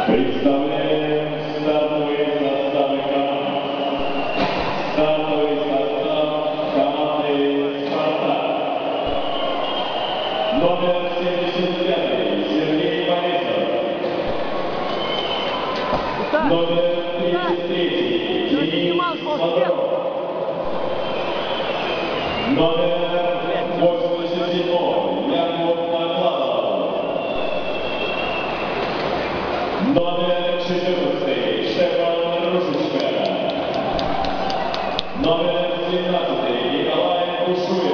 Представляем стартовые составы команд. Стартовый состав команды «Спартак». Номер 75 Сергей Борисов. Номер 33 Денис Бодров. Номер 87 Яков Накладов. Номер 14 Штефан Рушечка. Номер 17 Николай Кушуев.